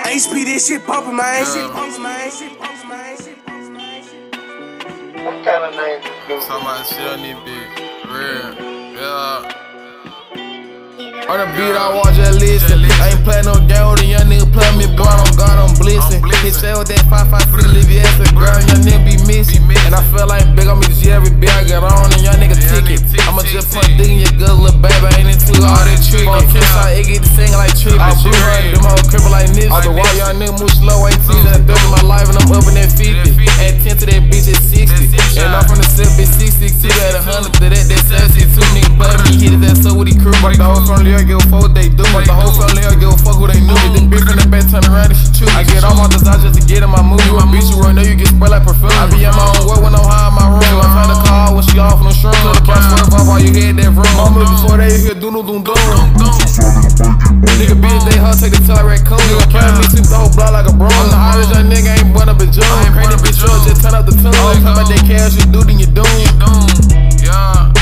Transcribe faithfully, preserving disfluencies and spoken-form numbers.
H P, this shit pumpin', man. Shit pumpin', man. Shit pumpin', man. Shit pumpin', man. What kind of name is this? Talking about shit on this bitch. Real. Yeah. On the beat, I watch just listen. I ain't playin' no game with a young nigga play me, boy. I'm God, I'm blissing. Hit say with that five five free leave your ass a girl, young nigga be missing. And I feel like big on me G every bit I get on, and young nigga ticket. I'ma just put dick in your good little baby, I ain't into all that trick. Fuck kiss out, it get to singing like trippin'. I be running them whole cripple like this. I can walk young nigga move slow, ain't teasing. Third in my life, and I'm up in that fifty. Add ten to that bitch at sixty. And I'm from the seven, bitch sixty. Two at a hundred to that, that's seventy-two. Nigga play me, hit his ass up with his crew. But the whole family here give a fuck what they do. But the whole family here give a fuck who they knew. Then bitch from the back turn around and she choose. I get all my desires just to get in my mood. You a bitch, you run there, you get sprayed like perfume. I be in my own way when I'm high in my room. I'm trying to call when she off on the shroom. So the cash swerve off while you head that room. Mama before they hear doodle doom doom. Nigga bitch, they her take the tail like raccoon. Nigga carry me, sweep the whole block like a broom. I'm the hottest young nigga, ain't born up a June. Crazy bitch, just turn up the tune. Talk about that cash, you do, then you doom. Yeah.